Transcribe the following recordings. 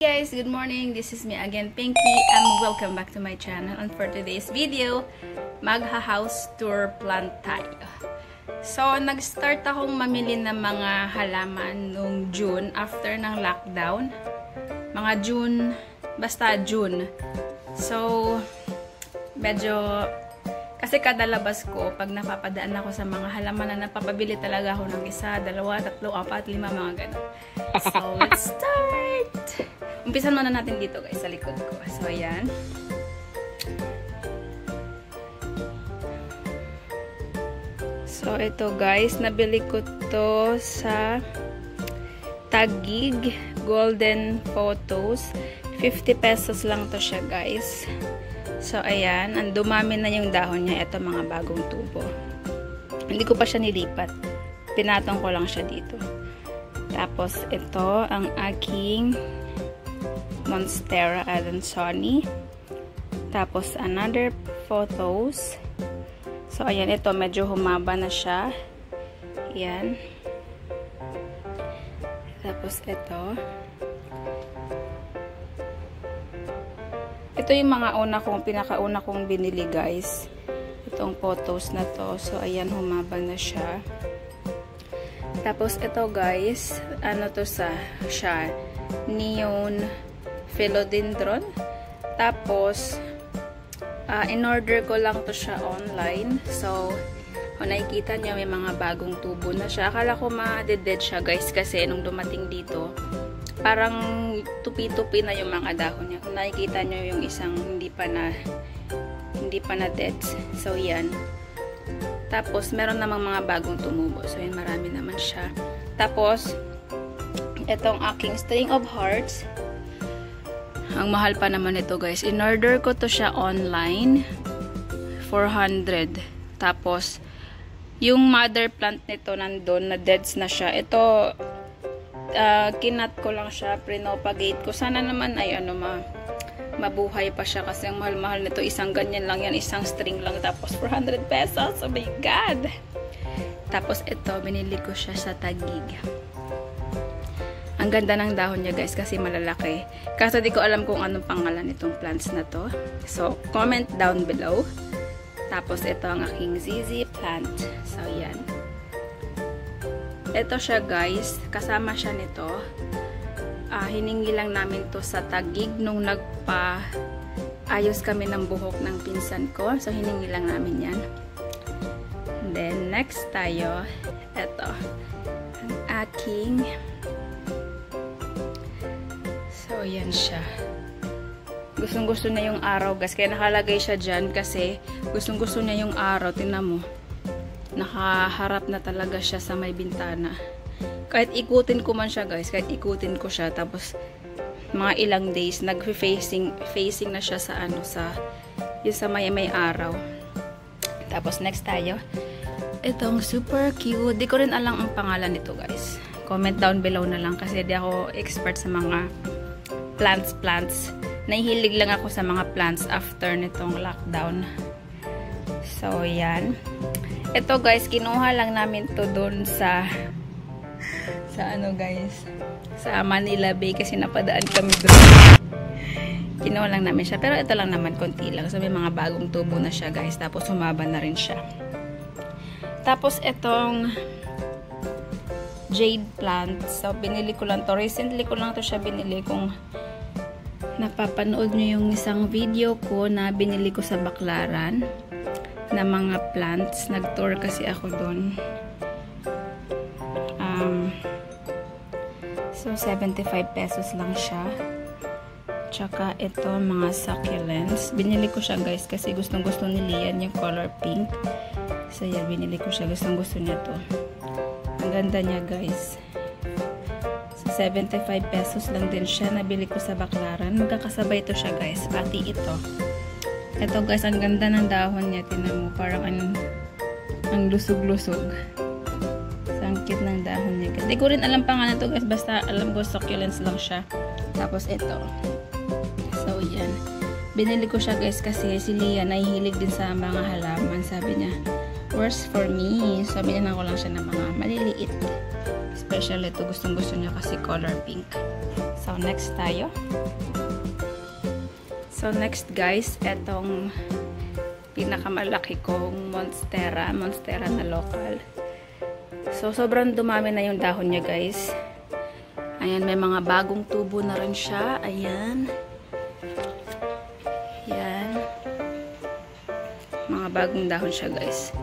Guys, good morning. This is me again, Pinky, and welcome back to my channel. And for today's video, magha-house tour plant tayo. So, nag-start akong mamili ng mga halaman noong June after ng lockdown. Mga June, basta June. So, medyo kasi kada labas ko, pag napapadaan ako sa mga halaman na napapabili talaga ako ng 1, 2, 3, 4, 5, mga ganun. So, let's start! Umpisan muna natin dito guys, sa likod ko. So, ayan. So, ito guys, nabili ko to sa Taguig Golden Photos. 50 pesos lang to siya guys. So, ayan. Ang dumami na yung dahon niya. Ito mga bagong tubo. Hindi ko pa siya nilipat. Pinatong ko lang siya dito. Tapos, ito ang aking Monstera Adansonii. Tapos, another photos. So, ayan. Ito, medyo humaba na siya. Ayan. Tapos, ito. Ito yung mga pinakauna kong binili guys. Itong photos na to. So, ayan, humaba na siya. Tapos, ito guys, ano to siya? Neon Philodendron. Tapos, in-order ko lang to siya online. So, kung nakikita nyo, may mga bagong tubo na siya. Akala ko ma-dead siya guys kasi nung dumating dito, parang tupi-tupi na yung mga dahon niya. Kung nakikita nyo yung isang hindi pa na dead. So, yan. Tapos, meron namang mga bagong tumubo. So, yan, marami naman siya. Tapos, itong aking String of Hearts. Ang mahal pa naman ito, guys. In-order ko to siya online. 400. Tapos, yung mother plant nito nandun, na deads na siya. Ito, kinat ko lang siya, pre-propagate ko. Sana naman ay mabuhay pa siya kasi ang mahal-mahal nito. Isang ganyan lang yan, isang string lang. Tapos 400 pesos. Oh my God! Tapos ito, binili ko siya sa Taguig. Ang ganda ng dahon niya guys kasi malalaki. Kaso di ko alam kung anong pangalan itong plants na to. So, comment down below. Tapos ito ang aking ZZ plant. So, yan. Ito siya guys, kasama siya nito. Hiningi lang namin to sa Taguig nung nagpa-ayos kami ng buhok ng pinsan ko. So, hiningi lang namin yan. And then, next tayo, ito. Ang aking so, yan siya. Gustong-gusto niya yung araw guys. Kaya nakalagay siya dyan kasi gustong-gusto niya yung araw. Tingnan mo. Nakaharap na talaga siya sa may bintana. Kahit ikutin ko man siya guys, kahit ikutin ko siya, tapos mga ilang days, facing na siya sa yung sa may araw. Tapos next tayo, itong super cute. Di ko rin alam ang pangalan nito guys. Comment down below na lang kasi di ako expert sa mga plants. Nahihilig lang ako sa mga plants after nitong lockdown. So, yan. Ito guys, kinuha lang namin to doon sa Manila Bay kasi napadaan kami doon. Kinuha lang namin siya. Pero ito lang naman, konti lang. So, may mga bagong tubo na siya guys. Tapos, humaba na rin siya. Tapos, itong jade plant. So, binili ko lang to. Recently ko lang to siya binili. Kung napapanood nyo yung isang video ko na binili ko sa Baclaran na mga plants. Nag-tour kasi ako doon. So, 75 pesos lang siya. Tsaka, ito, mga succulents. Binili ko siya, guys, kasi gustong-gusto ni Lian yung color pink. So, yan, binili ko siya. Gustong-gusto niya to. Ang ganda niya, guys. So, 75 pesos lang din siya. Nabili ko sa Baclaran. Magkakasabay ito siya, guys. Pati ito. Ito, guys, ang ganda ng dahon niya. Tingnan mo, parang ang lusog-lusog. Ang cute ng dahon niya. Hindi ko rin alam pangalan to guys. Basta alam ko succulents lang siya. Tapos ito. So yan. Binili ko siya guys kasi si Lia nahihilig din sa mga halaman. Sabi niya, works for me. So, binigyan ko lang siya ng mga maliliit. Especially ito, gustong-gusto niya kasi color pink. So, next tayo. So, next guys, etong pinakamalaki kong monstera na local. So, sobrang dumami na yung dahon niya guys. Ayan, may mga bagong tubo na rin siya. Ayan. Ayan. Mga bagong dahon siya guys.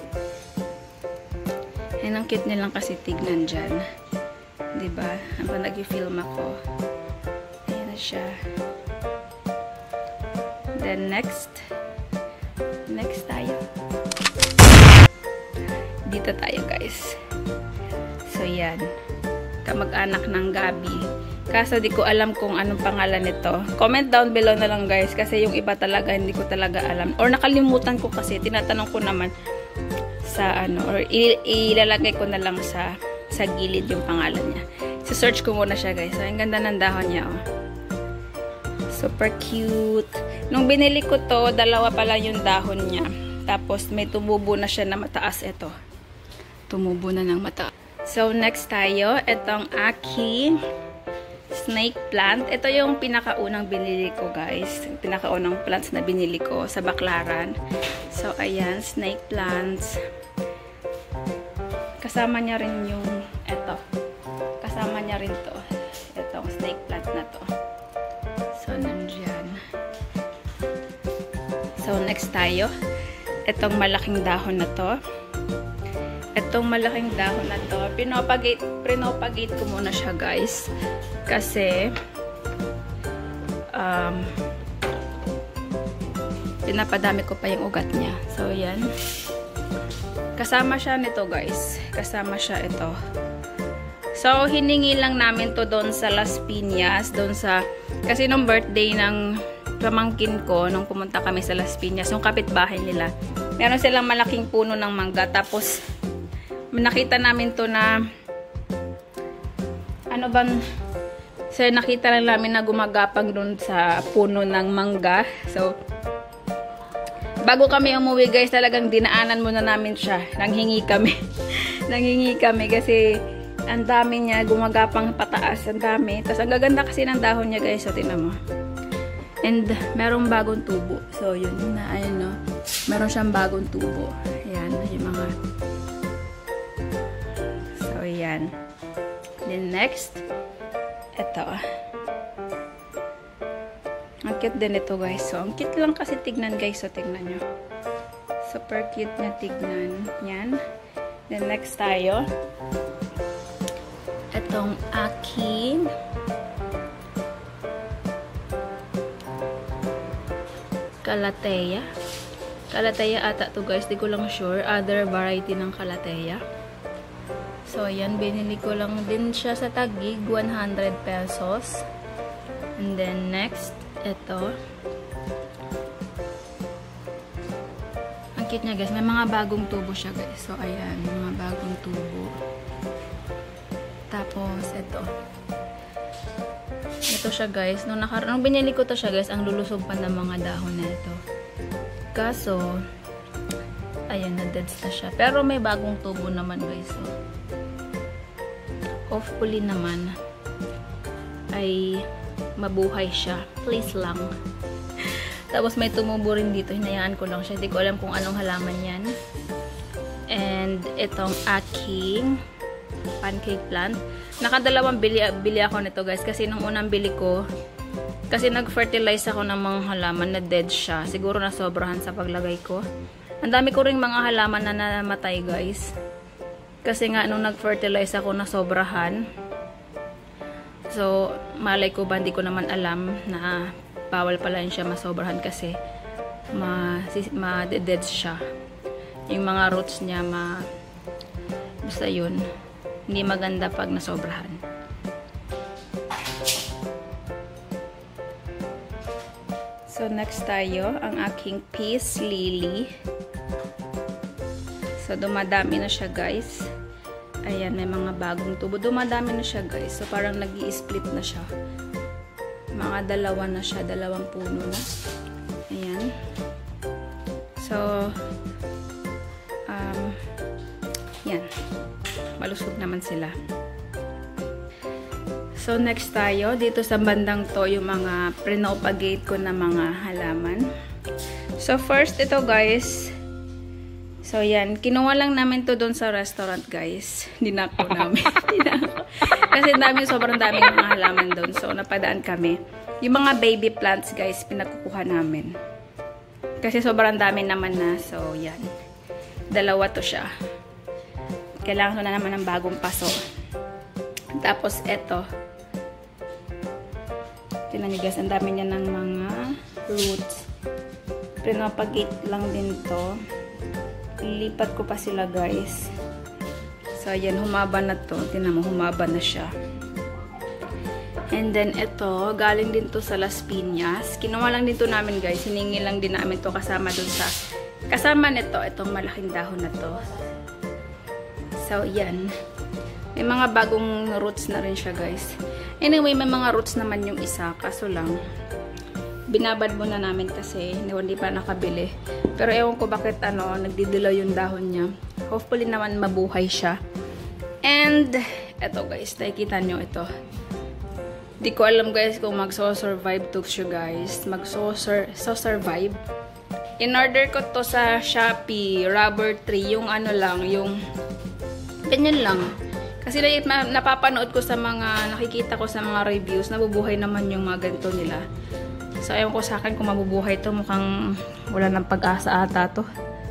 Ayan, ang cute nilang kasi tignan dyan. Diba? Habang nag-film ako. Ayan na siya. Then next tayo. Dito tayo guys. So yan. Kamag-anak ng gabi. Kaso di ko alam kung anong pangalan nito. Comment down below na lang guys. Kasi yung iba talaga hindi ko talaga alam. Or nakalimutan ko kasi. Tinatanong ko naman sa ano. Or ilalagay ko na lang sa gilid yung pangalan niya. So search ko muna siya guys. So ang ganda ng dahon niya oh. Super cute. Nung binili ko to, dalawa pala yung dahon niya. Tapos may tumubo na siya na mataas ito. Tumubo na ng mataas. So next tayo, itong aking snake plant. Ito yung pinakaunang binili ko guys. Pinakaunang plants na binili ko sa Baclaran. So ayan, snake plants. Kasama niya rin yung ito. Kasama niya rin to. Itong snake plant na to. So nandiyan. So next tayo. Itong malaking dahon na to. Itong malaking dahon na to, pinopagate ko muna siya guys. Kasi pinapadami ko pa yung ugat niya. So yan. Kasama siya nito guys. Kasama siya ito. So hiningi lang namin to doon sa Las Piñas. Kasi nung birthday ng pamangkin ko, nung pumunta kami sa Las Piñas, yung kapitbahay nila, meron silang malaking puno ng mangga. Tapos nakita namin to na nakita lang namin na gumagapang dun sa puno ng mangga. So bago kami umuwi guys, talagang dinaanan muna namin siya. Nanghingi kami. Nanghingi kami kasi ang dami niya, gumagapang pataas. Ang dami. Tapos ang gaganda kasi ng dahon niya guys. So tingnan mo. And merong bagong tubo. So yun na no. Meron siyang bagong tubo. Ayan, yung mga. So yan. Then next, ito. Ang cute din ito guys. So ang cute lang kasi tignan guys. So tignan nyo. Super cute na tignan. Yan. Then next tayo. Itong aking Calathea. Calathea ata to guys. Di ko lang sure. Other variety ng Calathea. So, yan. Binili ko lang din siya sa Taguig. 100 pesos. And then, next. Ito. Ang cute niya guys. May mga bagong tubo siya guys. So, ayan. Mga bagong tubo. Tapos, ito. Ito siya guys. Nung binili ko to siya guys, ang lulusog pa ng mga dahon na ito. Kaso, ayan, na-deads na siya. Pero may bagong tubo naman guys. So, hopefully naman, ay mabuhay siya. Please lang. Tapos may tumubo rin dito. Hinayaan ko lang siya. Hindi ko alam kung anong halaman yan. And, itong aking pancake plant. Nakadalawang bili ako nito guys. Kasi nung unang bili ko, kasi nag-fertilize ako ng mga halaman na dead siya. Siguro nasobrahan sa paglagay ko. Ang dami ko ring mga halaman na namatay guys. Kasi nga nung nag-fertilize ako nasobrahan. So, malay ko ba, hindi ko naman alam na bawal pala yun siya masobrahan kasi ma-dead siya. Yung mga roots niya basta yun. Hindi maganda pag nasobrahan. So, next tayo, ang aking peace lily. So, dumadami na siya, guys. Ayan, may mga bagong tubo. Dumadami na siya, guys. So, parang nag-i-split na siya. Mga dalawa na siya. Dalawang puno na. Ayan. So, yan. Malusog naman sila. So, next tayo. Dito sa bandang to, yung mga pre-propagate ko na mga halaman. So, first, ito guys. So, yan. Kinuha lang namin to doon sa restaurant, guys. Dinako namin. Kasi sobrang daming mga halaman doon. So, napadaan kami. Yung mga baby plants, guys, pinagkukuha namin. Kasi sobrang dami naman na. So, yan. Dalawa to siya. Kailangan ko na naman ng bagong paso. Tapos, eto. Tingnan nyo guys, ang dami niya ng mga roots. Pinapagate lang din to. Ilipat ko pa sila guys. So, ayan, humaba na to. Tingnan mo, humaba na siya. And then, ito, galing din to sa Las Piñas. Kinuha lang din to namin guys. Hiningi lang din namin to kasama dun sa, kasama nito, itong malaking dahon na to. So, yan. May mga bagong roots na rin siya guys. Anyway, may mga roots naman yung isa. Kaso lang, binabad muna namin kasi hindi pa nakabili. Pero ewan ko bakit nagdidilaw yung dahon niya. Hopefully naman mabuhay siya. And, eto guys, nakikita nyo ito. Di ko alam guys kung magso-survive to siya guys. Magso-survive. In order ko to sa Shopee, rubber tree, yung yung ganyan lang. Kasi napapanood ko sa mga, nakikita ko sa mga reviews, nabubuhay naman yung mga ganito nila. So, ayaw ko sa akin kung mabubuhay to. Mukhang wala ng pag-asa ata to.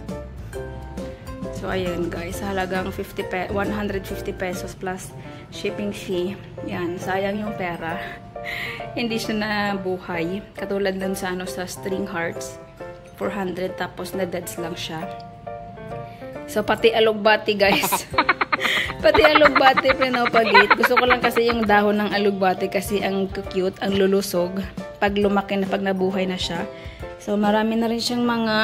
So, ayun guys. Halagang 150 pesos plus shipping fee. Yan. Sayang yung pera. Hindi siya nabuhay. Katulad dun sa, sa string hearts. 400 tapos na-deads lang siya. So, pati alugbati guys. Pati alugbati pinapagate. Gusto ko lang kasi yung dahon ng alugbati kasi ang cute, ang lulusog. Pag lumaki na, pag nabuhay na siya. So, marami na rin siyang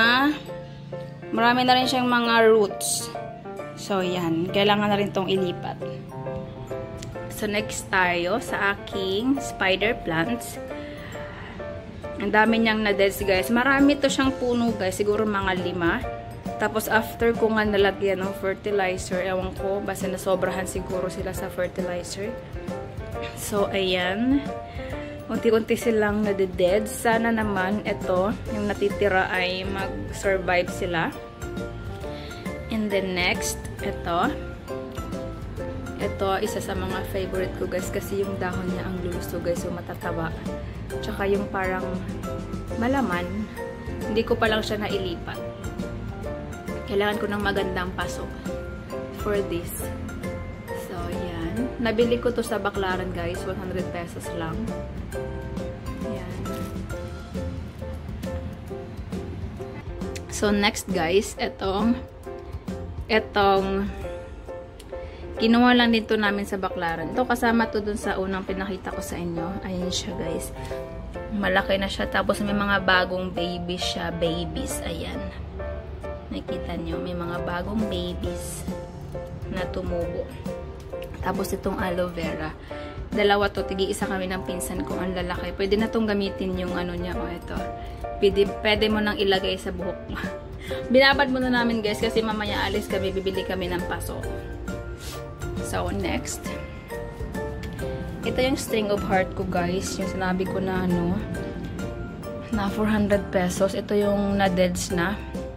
mga roots. So, yan. Kailangan na rin tong ilipat. So, next tayo sa aking spider plants. Ang dami niyang na-deads guys. Marami to siyang puno guys. Siguro mga 5. Tapos, after ko nga nalagyan ng fertilizer, ewan ko, basta nasobrahan siguro sila sa fertilizer. So, ayan. Unti-unti silang nade-dead. Sana naman, ito, yung natitira ay mag-survive sila. And then, next, ito. Ito, isa sa mga favorite ko, guys, kasi yung dahon niya ang lulusog, guys, so matataba. Tsaka yung parang malaman, hindi ko pa lang siya nailipat. Kailangan ko ng magandang paso for this. So, yan. Nabili ko to sa Baclaran, guys. 100 pesos lang. Yan. So, next, guys. Etong kinuha lang dito namin sa Baclaran. Ito, kasama to dun sa unang pinakita ko sa inyo. Ayan siya, guys. Malaki na siya. Tapos, may mga bagong babies siya. Babies. Ayan. Nakikita nyo, may mga bagong babies na tumubo. Tapos itong aloe vera. Dalawa to, tigi-isa kami ng pinsan ko, ang lalaki. Pwede na tong gamitin yung niya, ito. Pwede mo nang ilagay sa buhok. Binabad muna namin guys, kasi mamaya alis kami, bibili kami ng paso. So, next. Ito yung string of heart ko guys, yung sinabi ko na na 400 pesos. Ito yung na-deads na.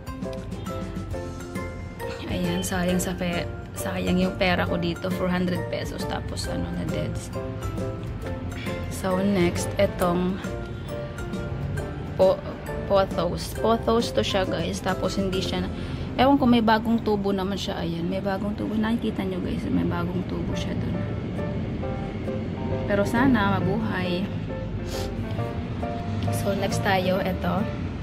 Ayan, sayang yung pera ko dito, 400 pesos, tapos na deads. So, next, etong pothos to siya, guys. Tapos, hindi siya, ewan ko, may bagong tubo naman siya. Ayan, may bagong tubo. Nakikita nyo, guys, may bagong tubo siya dun. Pero sana, mabuhay. So, next tayo, eto.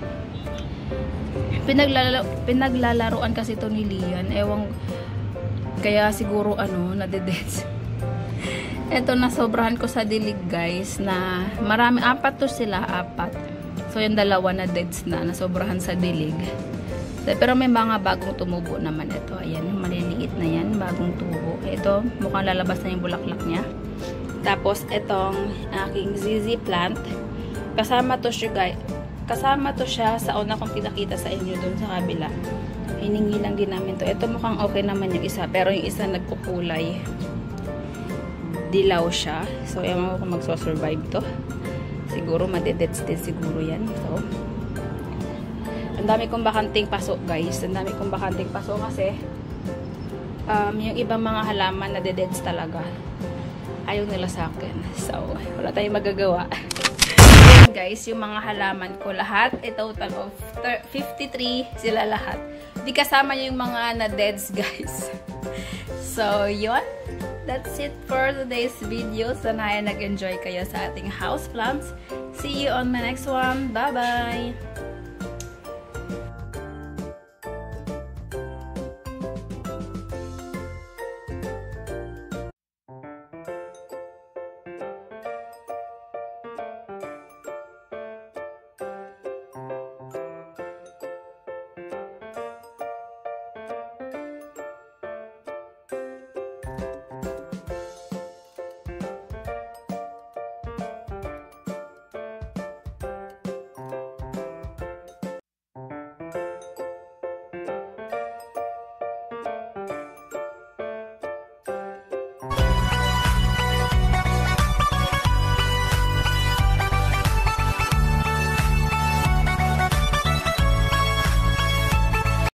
Pinaglalaroan kasi ito ni Lian. Ewan, kaya siguro nade-deads. Ito, nasobrahan ko sa dilig guys, na marami, 4 to sila, 4. So, yung dalawa na deads na, nasobrahan sa dilig. Pero may mga bagong tumubo naman ito. Ayan, maliliit na yan, bagong tubo. Ito, mukhang lalabas na yung bulaklak niya. Tapos, itong aking ZZ plant. Kasama to siya guys. kasama to siya sa una kong pinakita sa inyo doon sa kabila. Hiningi lang din namin to. Ito mukhang okay naman yung isa, pero yung isa nagkukulay. Dilaw siya. So, ewan ko kung magso-survive to. Siguro, madedets din siguro yan. So, ang dami kong bakanting paso, guys. Ang dami kong bakanting paso kasi yung ibang mga halaman na dededs talaga. Ayaw nila sa akin. So, wala tayong magagawa. Ayan guys, yung mga halaman ko lahat, a total of 53 sila lahat. Di kasama yung mga na-deads guys. So, yun. That's it for today's video. Sana ay nag-enjoy kayo sa ating houseplants. See you on my next one. Bye-bye!